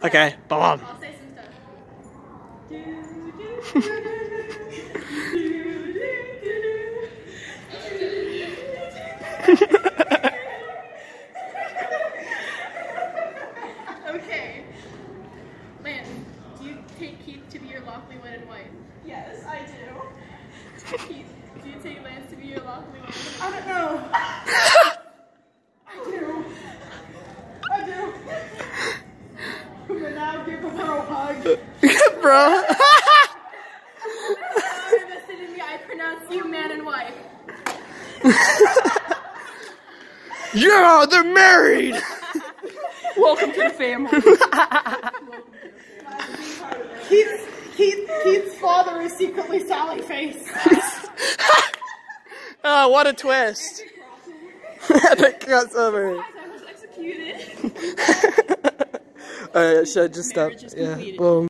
Okay, bomb. I'll say some stuff. Okay. Lance, do you take Keith to be your lawfully wedded wife? Yes, I do. Keith, do you take Lance to be your lawfully wedded wife? I don't know. I do. But now give her a hug. Bro. Invested in me, I pronounce you man and wife. Yeah, they're married. Welcome to the family. Keith's father is secretly Sally Face. Oh, what a twist. Epic crossover. I was executed. Alright, should I just stop? Yeah, boom.